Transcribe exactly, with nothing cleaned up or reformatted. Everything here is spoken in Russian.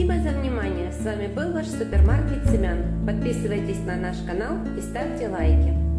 Спасибо за внимание. С вами был ваш супермаркет семян. Подписывайтесь на наш канал и ставьте лайки.